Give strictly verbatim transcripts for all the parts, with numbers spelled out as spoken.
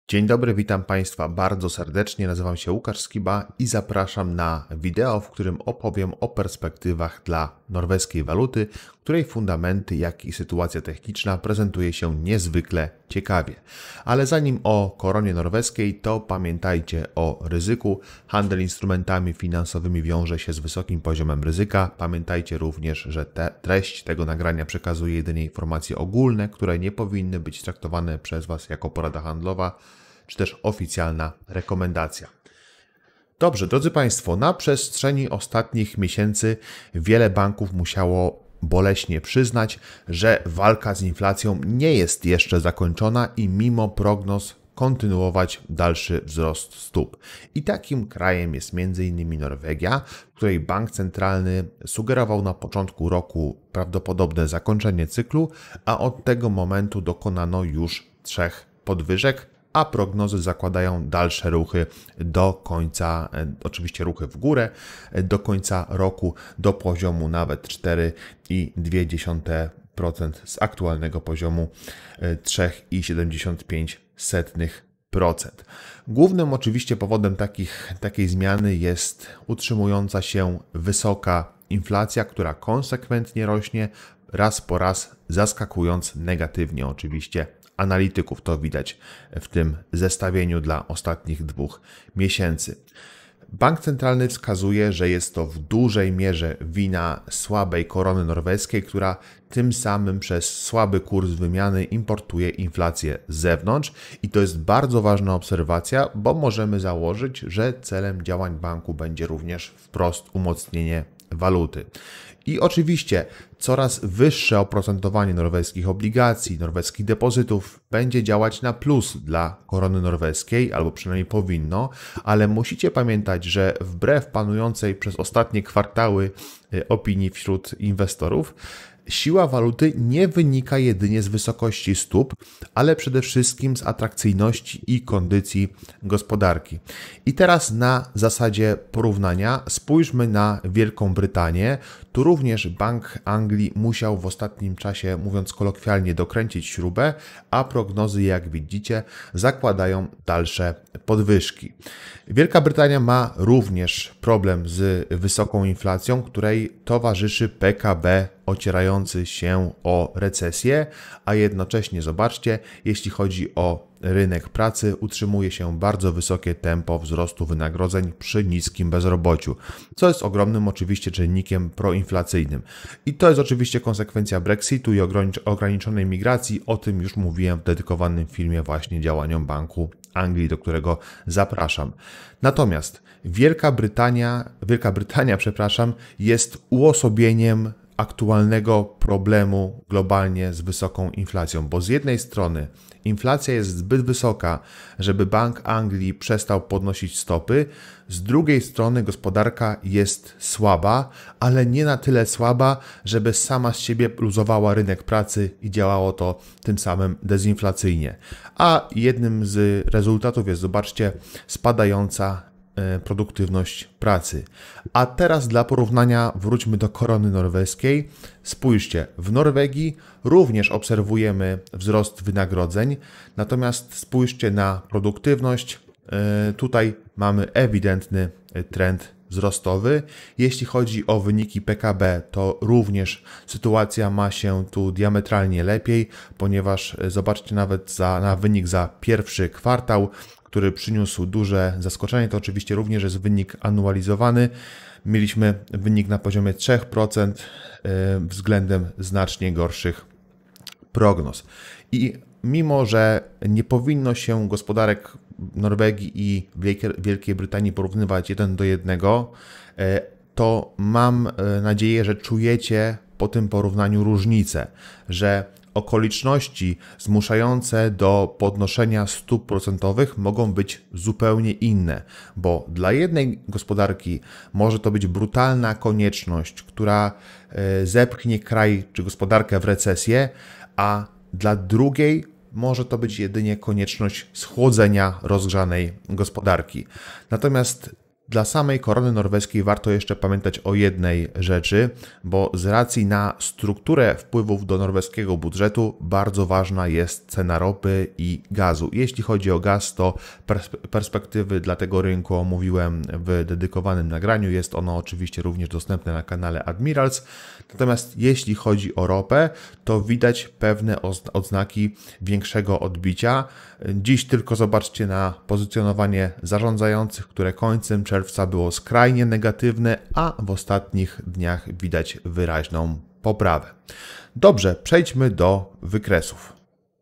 Dzień dobry, witam Państwa bardzo serdecznie. Nazywam się Łukasz Skiba i zapraszam na wideo, w którym opowiem o perspektywach dla norweskiej waluty, której fundamenty, jak i sytuacja techniczna prezentuje się niezwykle ciekawie. Ale zanim o koronie norweskiej, to pamiętajcie o ryzyku. Handel instrumentami finansowymi wiąże się z wysokim poziomem ryzyka. Pamiętajcie również, że te, treść tego nagrania przekazuje jedynie informacje ogólne, które nie powinny być traktowane przez Was jako porada handlowa, czy też oficjalna rekomendacja. Dobrze, drodzy Państwo, na przestrzeni ostatnich miesięcy wiele banków musiało boleśnie przyznać, że walka z inflacją nie jest jeszcze zakończona i mimo prognoz kontynuować dalszy wzrost stóp. I takim krajem jest między innymi Norwegia, w której bank centralny sugerował na początku roku prawdopodobne zakończenie cyklu, a od tego momentu dokonano już trzech podwyżek, a prognozy zakładają dalsze ruchy do końca, oczywiście ruchy w górę, do końca roku do poziomu nawet cztery i dwie dziesiąte procent z aktualnego poziomu trzy i siedemdziesiąt pięć procent. Głównym oczywiście powodem takich, takiej zmiany jest utrzymująca się wysoka inflacja, która konsekwentnie rośnie, raz po raz zaskakując negatywnie oczywiście analityków. To widać w tym zestawieniu dla ostatnich dwóch miesięcy. Bank centralny wskazuje, że jest to w dużej mierze wina słabej korony norweskiej, która tym samym przez słaby kurs wymiany importuje inflację z zewnątrz i to jest bardzo ważna obserwacja, bo możemy założyć, że celem działań banku będzie również wprost umocnienie waluty. I oczywiście coraz wyższe oprocentowanie norweskich obligacji, norweskich depozytów będzie działać na plus dla korony norweskiej, albo przynajmniej powinno, ale musicie pamiętać, że wbrew panującej przez ostatnie kwartały opinii wśród inwestorów, siła waluty nie wynika jedynie z wysokości stóp, ale przede wszystkim z atrakcyjności i kondycji gospodarki. I teraz na zasadzie porównania spójrzmy na Wielką Brytanię. Tu również Bank Anglii musiał w ostatnim czasie, mówiąc kolokwialnie, dokręcić śrubę, a prognozy, jak widzicie, zakładają dalsze podwyżki. Wielka Brytania ma również problem z wysoką inflacją, której towarzyszy P K B ocierający się o recesję, a jednocześnie zobaczcie, jeśli chodzi o rynek pracy, utrzymuje się bardzo wysokie tempo wzrostu wynagrodzeń przy niskim bezrobociu, co jest ogromnym oczywiście czynnikiem proinflacyjnym. I to jest oczywiście konsekwencja Brexitu i ograniczonej migracji, o tym już mówiłem w dedykowanym filmie właśnie działaniom Banku Anglii, do którego zapraszam. Natomiast Wielka Brytania, Wielka Brytania, przepraszam, jest uosobieniem aktualnego problemu globalnie z wysoką inflacją, bo z jednej strony inflacja jest zbyt wysoka, żeby Bank Anglii przestał podnosić stopy, z drugiej strony gospodarka jest słaba, ale nie na tyle słaba, żeby sama z siebie luzowała rynek pracy i działało to tym samym dezinflacyjnie. A jednym z rezultatów jest, zobaczcie, spadająca produktywność pracy. A teraz dla porównania wróćmy do korony norweskiej. Spójrzcie, w Norwegii również obserwujemy wzrost wynagrodzeń, natomiast spójrzcie na produktywność. Tutaj mamy ewidentny trend wzrostowy. Jeśli chodzi o wyniki P K B, to również sytuacja ma się tu diametralnie lepiej, ponieważ zobaczcie nawet za, na wynik za pierwszy kwartał, który przyniósł duże zaskoczenie, to oczywiście również jest wynik anualizowany. Mieliśmy wynik na poziomie trzy procent względem znacznie gorszych prognoz. I mimo, że nie powinno się gospodarek Norwegii i Wielkiej Brytanii porównywać jeden do jednego, to mam nadzieję, że czujecie po tym porównaniu różnicę, że okoliczności zmuszające do podnoszenia stóp procentowych mogą być zupełnie inne, bo dla jednej gospodarki może to być brutalna konieczność, która zepchnie kraj czy gospodarkę w recesję, a dla drugiej może to być jedynie konieczność schłodzenia rozgrzanej gospodarki. Natomiast Dla samej korony norweskiej warto jeszcze pamiętać o jednej rzeczy, bo z racji na strukturę wpływów do norweskiego budżetu bardzo ważna jest cena ropy i gazu. Jeśli chodzi o gaz, to perspektywy dla tego rynku omówiłem w dedykowanym nagraniu. Jest ono oczywiście również dostępne na kanale Admirals. Natomiast jeśli chodzi o ropę, to widać pewne odznaki większego odbicia. Dziś tylko zobaczcie na pozycjonowanie zarządzających, które końcem czerwca było skrajnie negatywne, a w ostatnich dniach widać wyraźną poprawę. Dobrze, przejdźmy do wykresów.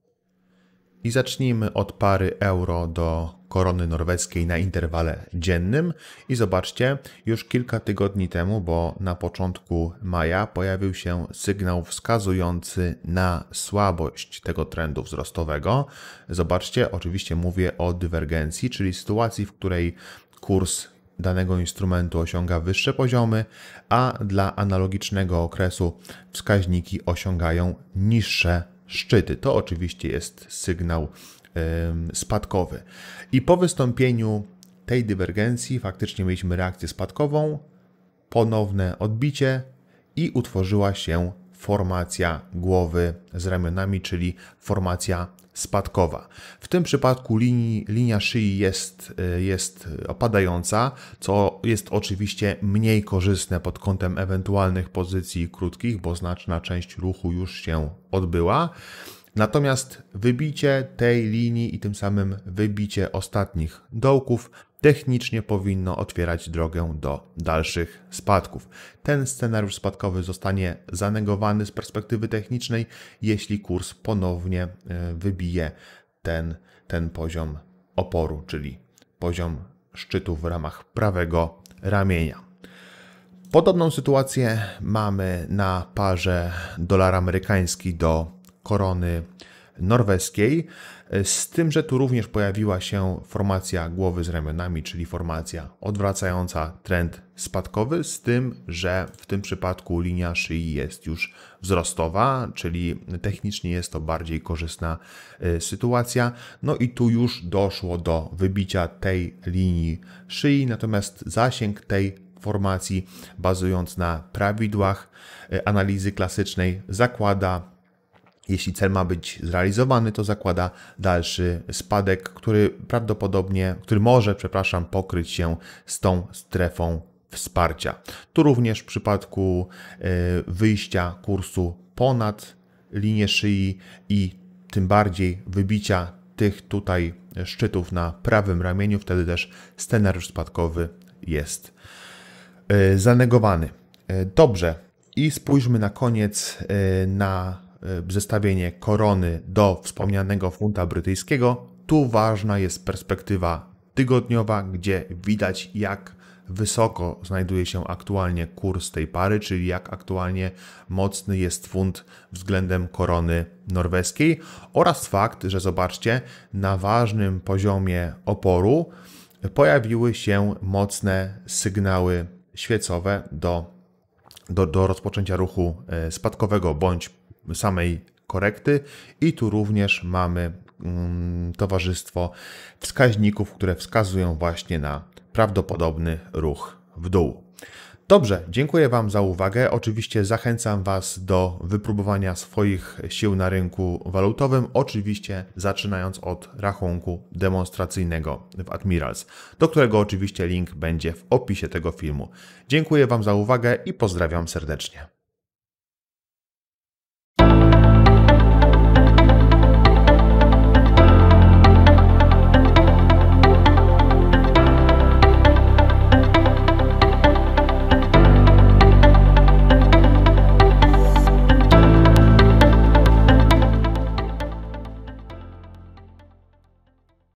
I zacznijmy od pary euro do korony norweskiej na interwale dziennym. I zobaczcie, już kilka tygodni temu, bo na początku maja pojawił się sygnał wskazujący na słabość tego trendu wzrostowego. Zobaczcie, oczywiście mówię o dywergencji, czyli sytuacji, w której kurs danego instrumentu osiąga wyższe poziomy, a dla analogicznego okresu wskaźniki osiągają niższe szczyty. To oczywiście jest sygnał yy, spadkowy. I po wystąpieniu tej dywergencji faktycznie mieliśmy reakcję spadkową, ponowne odbicie i utworzyła się formacja głowy z ramionami, czyli formacja spadkowa. W tym przypadku linii, linia szyi jest, jest opadająca, co jest oczywiście mniej korzystne pod kątem ewentualnych pozycji krótkich, bo znaczna część ruchu już się odbyła. Natomiast wybicie tej linii i tym samym wybicie ostatnich dołków technicznie powinno otwierać drogę do dalszych spadków. Ten scenariusz spadkowy zostanie zanegowany z perspektywy technicznej, jeśli kurs ponownie wybije ten, ten poziom oporu, czyli poziom szczytu w ramach prawego ramienia. Podobną sytuację mamy na parze dolar amerykański do korony norweskiej, z tym, że tu również pojawiła się formacja głowy z ramionami, czyli formacja odwracająca trend spadkowy, z tym, że w tym przypadku linia szyi jest już wzrostowa, czyli technicznie jest to bardziej korzystna sytuacja. No i tu już doszło do wybicia tej linii szyi, natomiast zasięg tej formacji, bazując na prawidłach analizy klasycznej, zakłada, jeśli cel ma być zrealizowany, to zakłada dalszy spadek, który prawdopodobnie, który może, przepraszam, pokryć się z tą strefą wsparcia. Tu również w przypadku wyjścia kursu ponad linię szyi i tym bardziej wybicia tych tutaj szczytów na prawym ramieniu, wtedy też scenariusz spadkowy jest zanegowany. Dobrze, i spójrzmy na koniec na zestawienie korony do wspomnianego funta brytyjskiego. Tu ważna jest perspektywa tygodniowa, gdzie widać, jak wysoko znajduje się aktualnie kurs tej pary, czyli jak aktualnie mocny jest funt względem korony norweskiej, oraz fakt, że zobaczcie, na ważnym poziomie oporu pojawiły się mocne sygnały świecowe do, do, do rozpoczęcia ruchu spadkowego bądź samej korekty i tu również mamy mm, towarzystwo wskaźników, które wskazują właśnie na prawdopodobny ruch w dół. Dobrze, dziękuję Wam za uwagę. Oczywiście zachęcam Was do wypróbowania swoich sił na rynku walutowym, oczywiście zaczynając od rachunku demonstracyjnego w Admirals, do którego oczywiście link będzie w opisie tego filmu. Dziękuję Wam za uwagę i pozdrawiam serdecznie.